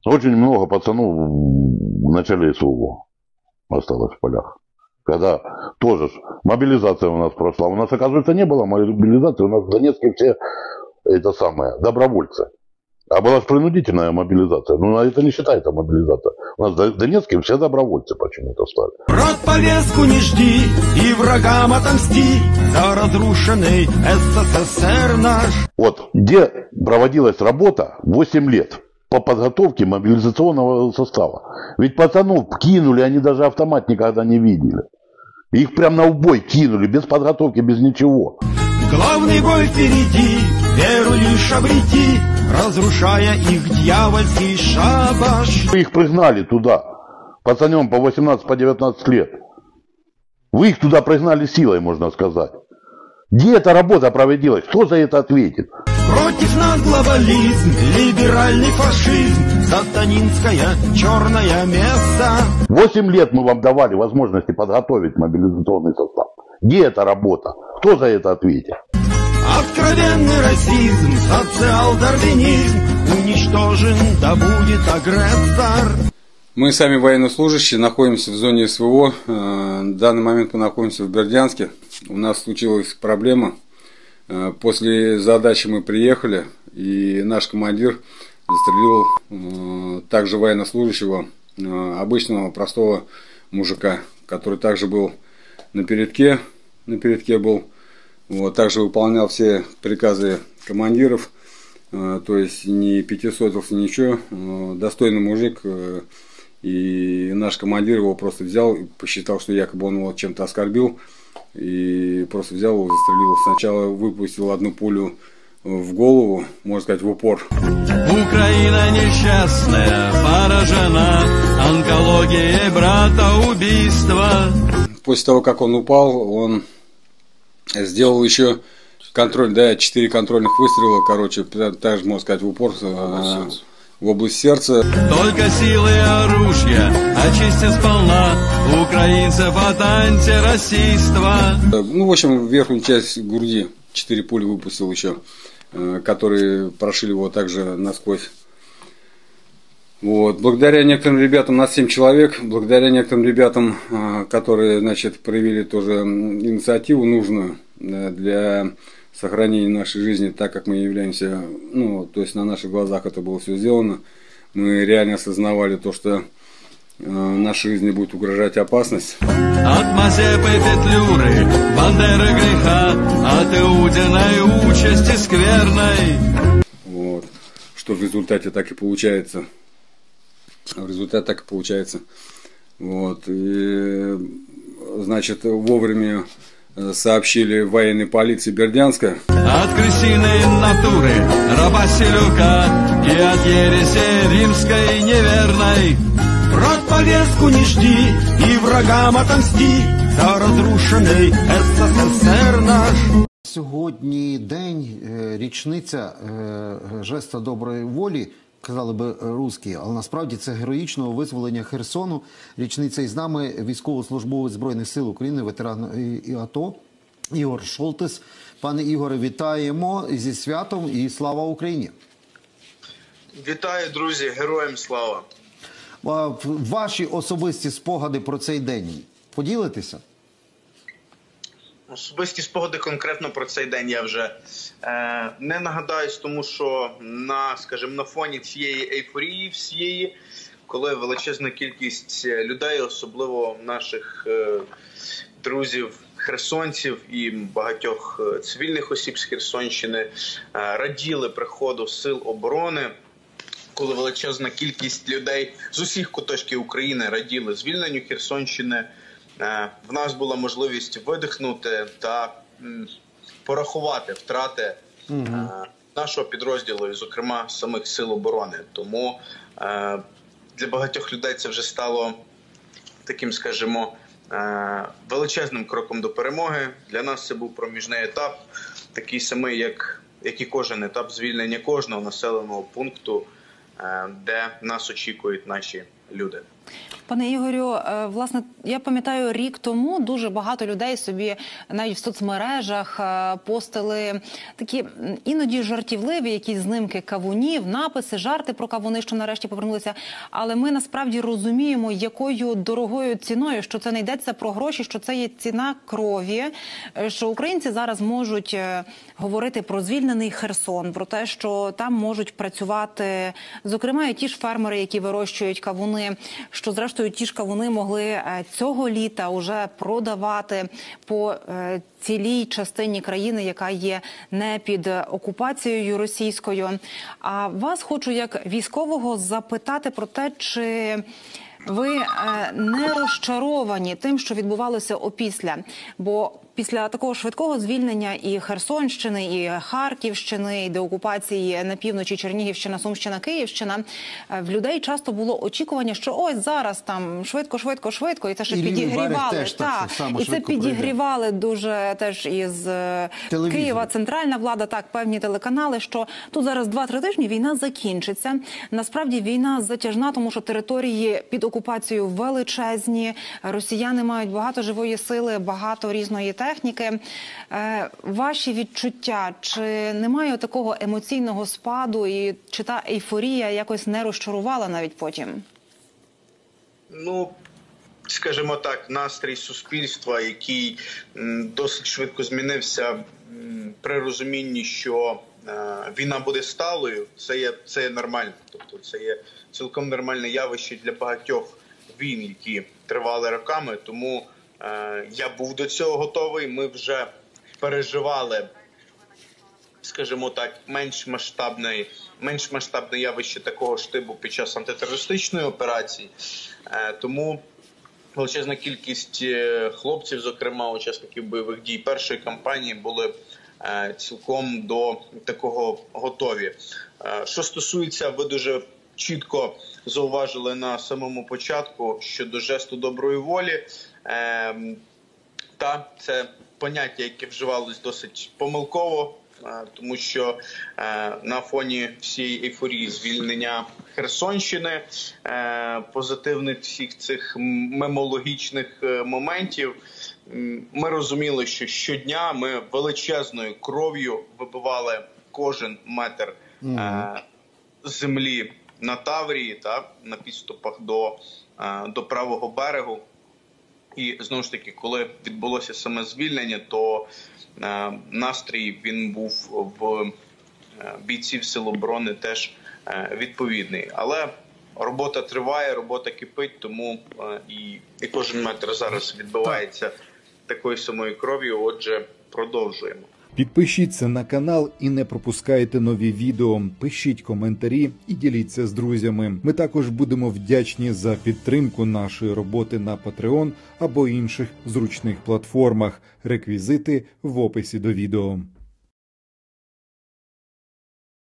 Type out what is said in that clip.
Очень много пацанов в начале СВО осталось в полях. Когда тоже мобилизация у нас прошла. У нас, оказывается, не было мобилизации. У нас в Донецке все это самое, добровольцы. А была же принудительная мобилизация. Ну, это не считается мобилизация. У нас в Донецке все добровольцы почему-то стали. Рот повестку не жди и врагам отомсти за разрушенный СССР наш. Вот где проводилась работа 8 лет по подготовке мобилизационного состава. Ведь пацанов кинули, они даже автомат никогда не видели. Их прям на убой кинули, без подготовки, без ничего. Главный бой впереди, веру лишь обрети, разрушая их дьявольский шабаш. Вы их пригнали туда, пацанам по 18-19 лет. Вы их туда пригнали силой, можно сказать. Где эта работа проводилась? Кто за это ответит? Против нас глобализм, либеральный фашизм, сатанинская черная месса. 8 лет мы вам давали возможности подготовить мобилизационный состав. Где эта работа? Кто за это ответит? Откровенный расизм, социал-дарвинизм, уничтожен да будет агрессор. Мы сами военнослужащие находимся в зоне СВО. В данный момент мы находимся в Бердянске. У нас случилась проблема. После задачи мы приехали, и наш командир застрелил также военнослужащего, обычного простого мужика, который также был на передке был, вот, также выполнял все приказы командиров, то есть не пятисотился, ничего, достойный мужик, и наш командир его просто взял и посчитал, что якобы он его чем-то оскорбил, и просто взял его, застрелил. Сначала выпустил одну пулю в голову, можно сказать, в упор. Украина несчастная, поражена онкологией братоубийства. После того, как он упал, он сделал еще 4 контрольных выстрела, короче, также, можно сказать, в упор, в область сердца. Только силы оружия очистят сполна украинцев от антирасийства. Ну, в общем, верхнюю часть груди 4 пули выпустил еще, которые прошили его также насквозь. Вот. Благодаря некоторым ребятам, нас 7 человек, благодаря некоторым ребятам, которые, значит, проявили тоже инициативу нужную для сохранения нашей жизни, так как мы являемся, ну, то есть на наших глазах это было все сделано, мы реально осознавали то, что нашей жизни будет угрожать опасность. От Мазепы Петлюры, Бандеры греха, от Иудиной участи скверной. Вот. Что в результате так и получается. Вот. И, значит, вовремя сообщили военной полиции Бердянска. От крысиной натуры, раба селюка и от ереси римской неверной. Рот повестку не жди и врагам отомсти за разрушений СССР наш. Сьогодні день, річниця жеста доброї волі, казали би русські, але насправді це героїчного визволення Херсону. Річниця із нами військовослужбовець Збройних сил України, ветеран АТО Ігор Шолтес. Пане Ігоре, вітаємо зі святом і слава Україні! Вітаю, друзі! Героям слава! Ваші особисті спогади про цей день поділитеся? Особисті спогади конкретно про цей день я вже не нагадаюсь, тому що на фоні цієї ейфорії всієї, коли величезна кількість людей, особливо наших друзів, херсонців і багатьох цивільних осіб з Херсонщини, раділи приходу сил оборони, коли величезна кількість людей з усіх куточків України раділи звільненню Херсонщини, в нас була можливість видихнути та порахувати втрати нашого підрозділу, і, зокрема, самих сил оборони. Тому для багатьох людей це вже стало таким, скажімо, величезним кроком до перемоги. Для нас це був проміжний етап, такий самий, як і кожен етап звільнення кожного населеного пункту, де нас очікують наші люди. Пане Ігорю, власне, я пам'ятаю, рік тому дуже багато людей собі навіть в соцмережах постили такі іноді жартівливі якісь знимки кавунів, написи, жарти про кавуни, що нарешті повернулися. Але ми насправді розуміємо, якою дорогою ціною, що це не йдеться про гроші, що це є ціна крові, що українці зараз можуть говорити про звільнений Херсон, про те, що там можуть працювати, зокрема, і ті ж фермери, які вирощують кавуни, що зрештою ті ж кавуни могли цього літа вже продавати по цілій частині країни, яка є не під окупацією російською. А вас хочу як військового запитати про те, чи ви не розчаровані тим, що відбувалося опісля, бо після такого швидкого звільнення і Херсонщини, і Харківщини, і деокупації на півночі Чернігівщина, Сумщина, Київщина, в людей часто було очікування, що ось зараз там швидко, і це ще підігрівали. І це підігрівали дуже теж із Києва, центральна влада, так, певні телеканали, що тут зараз 2-3 тижні війна закінчиться. Насправді війна затяжна, тому що території під окупацією величезні, росіяни мають багато живої сили, багато різної техніки. Ваші відчуття, чи немає такого емоційного спаду, і чи та ейфорія якось не розчарувала навіть потім? Ну, скажімо так, настрій суспільства, який досить швидко змінився при розумінні, що війна буде сталою, це є нормально. Тобто це є цілком нормальне явище для багатьох війн, які тривали роками, тому я був до цього готовий. Ми вже переживали, скажімо так, менш масштабне явище такого штибу під час антитерористичної операції. Тому величезна кількість хлопців, зокрема учасників бойових дій першої кампанії, були цілком до такого готові. Що стосується, ви дуже чітко зауважили на самому початку щодо жесту доброї волі. Та це поняття, яке вживалось досить помилково, тому що на фоні всієї ейфорії звільнення Херсонщини, позитивних всіх цих мемологічних моментів, ми розуміли, що щодня ми величезною кров'ю вибивали кожен метр землі на Таврії, та на підступах до правого берегу. І, знову ж таки, коли відбулося саме звільнення, то настрій він був в бійців Сил оборони теж відповідний. Але робота триває, робота кипить, тому і кожен метр зараз відбивається такою самою кров'ю, отже, продовжуємо. Підпишіться на канал і не пропускайте нові відео, пишіть коментарі і діліться з друзями. Ми також будемо вдячні за підтримку нашої роботи на Patreon або інших зручних платформах. Реквізити в описі до відео.